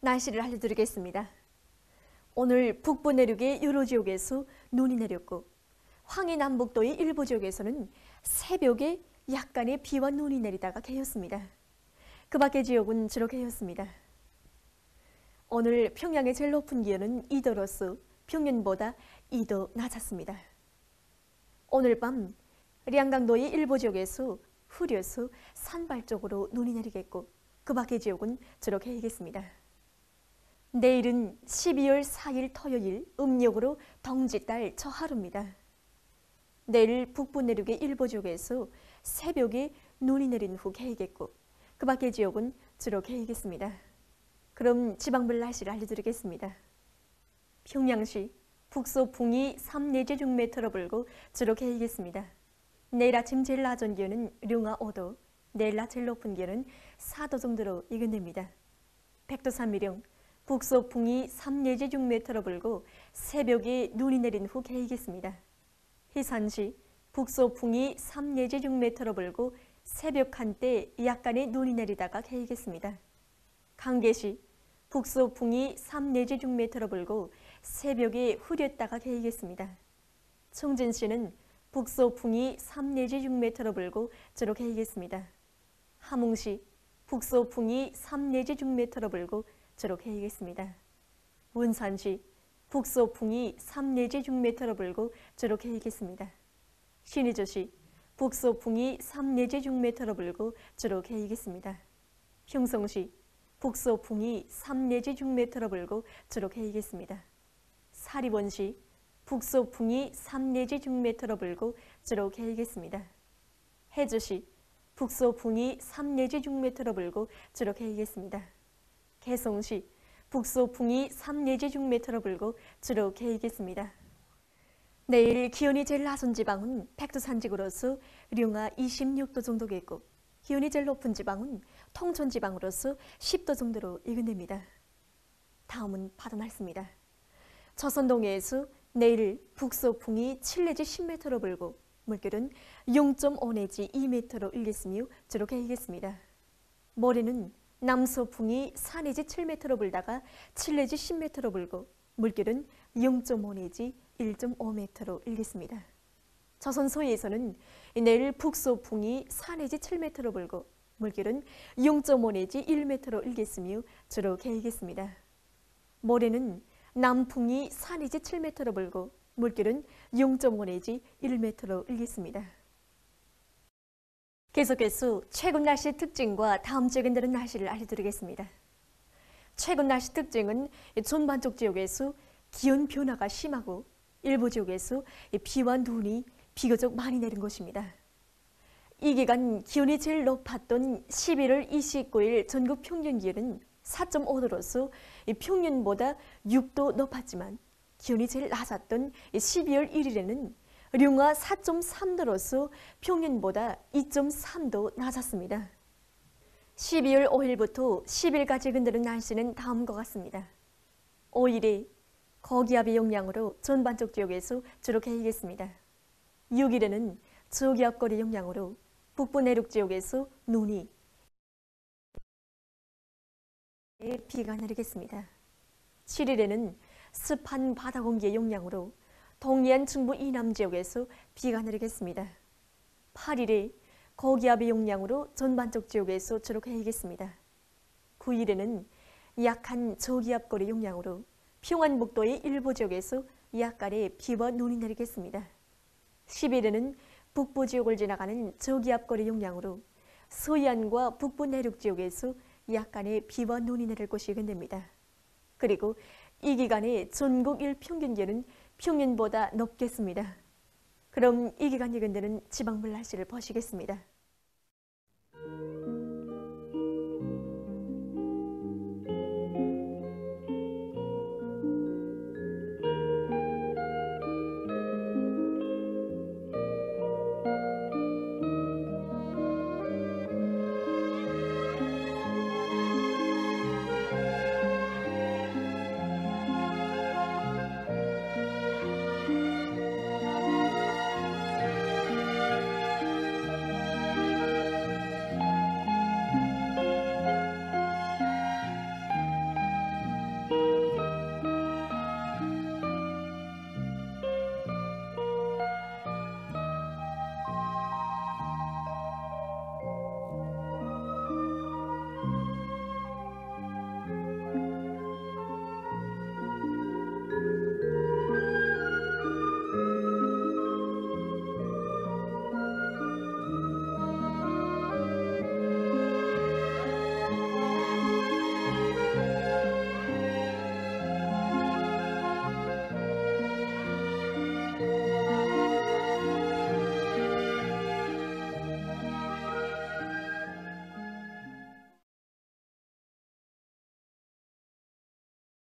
날씨를 알려드리겠습니다. 오늘 북부 내륙의 여러 지역에서 눈이 내렸고 황해 남북도의 일부 지역에서는 새벽에 약간의 비와 눈이 내리다가 개었습니다. 그 밖의 지역은 주로 개었습니다. 오늘 평양의 제일 높은 기온은 2도로서 평년보다 2도 낮았습니다. 오늘 밤 량강도의 일부 지역에서 흐려서 산발 쪽으로 눈이 내리겠고 그 밖의 지역은 주로 개이겠습니다. 내일은 12월 4일 토요일 음력으로 덩짓달 저하루입니다. 내일 북부 내륙의 일부 지역에서 새벽에 눈이 내린 후 개이겠고 그 밖의 지역은 주로 개이겠습니다. 그럼 지방별 날씨를 알려드리겠습니다. 평양시 북서풍이 3 내지 6m 불고 주로 개이겠습니다. 내일 아침 제일 낮은 기온은 룡아 5도, 내일 낮 제일 높은 기온은 4도 정도로 예견됩니다. 백두산미령 북서풍이 3 내지 6m 불고 새벽에 눈이 내린 후 개이겠습니다. 희산시 북서풍이 3 내지 6m 불고 새벽 한때 약간의 눈이 내리다가 개이겠습니다. 강계시 북서풍이 3 내지 6m 불고 새벽에 흐렸다가 개이겠습니다. 청진시는 북서풍이 3 내지 6m 불고 주로 개이겠습니다. 함흥시 북서풍이 3 내지 6m 불고 주로 개이겠습니다. 문산시 북서풍이 3 내지 6m 불고 주로 개이겠습니다. 신의주시 북서풍이 3 내지 6m 불고 주로 개이겠습니다. 평성시 북서풍이 3 내지 6m 불고 주로 개이겠습니다. 사리원시 북서풍이 3 내지 6m 불고 주로 개이겠습니다. 해주시 북서풍이 3 내지 6m 불고 주로 개이겠습니다. 개성시 북서풍이 3 내지 6m 불고 주로 개이겠습니다. 내일 기온이 제일 낮은 지방은 백두산지구로서 룡아 26도 정도겠고 기온이 제일 높은 지방은 통천지방으로서 10도 정도로 예견됩니다. 다음은 바다 날씨입니다. 조선동해에서 내일 북서풍이 7 내지 10m로 불고 물결은 0.5 내지 2m로 일겠으며 주로 개이겠습니다. 모레는 남서풍이 4 내지 7m로 불다가 7 내지 10m로 불고 물결은 0.5 내지 1.5m로 일겠습니다. 조선 서해에서는 내일 북서풍이 4 내지 7m로 불고 물결은 0.5 내지 1m로 일겠으며 주로 개이겠습니다. 모레는 남풍이 4 내지 7m로 불고 물결은 0.5 내지 1m로 일겠습니다. 계속해서 최근 날씨 특징과 다음 지역에 내린 날씨를 알려드리겠습니다. 최근 날씨 특징은 전반적 지역에서 기온 변화가 심하고 일부 지역에서 비와 눈이 비교적 많이 내린 것입니다. 이 기간 기온이 제일 높았던 11월 29일 전국 평균 기온은 4.5도로서 평년보다 6도 높았지만 기온이 제일 낮았던 12월 1일에는 룡아 4.3도로서 평년보다 2.3도 낮았습니다. 12월 5일부터 10일까지 근들은 날씨는 다음과 같습니다. 5일에 고기압의 영향으로 전반적 지역에서 주로 개이겠습니다. 6일에는 저기압골의 영향으로 북부 내륙 지역에서 눈이 비가 내리겠습니다. 7일에는 습한 바다 공기의 영향으로 동해안 중부 이남 지역에서 비가 내리겠습니다. 8일에 고기압의 영향으로 전반적 지역에서 주로 개이겠습니다. 9일에는 약한 저기압골의 영향으로 평안북도의 일부 지역에서 약간의 비와 눈이 내리겠습니다. 10일에는 북부 지역을 지나가는 저기압골의 영향으로 서해안과 북부 내륙 지역에서 약간의 비와 눈이 내릴 것이 예견됩니다. 그리고 이 기간에 전국 일평균 기온은 평년보다 높겠습니다. 그럼 이 기간 예견되는 지방별 날씨를 보시겠습니다.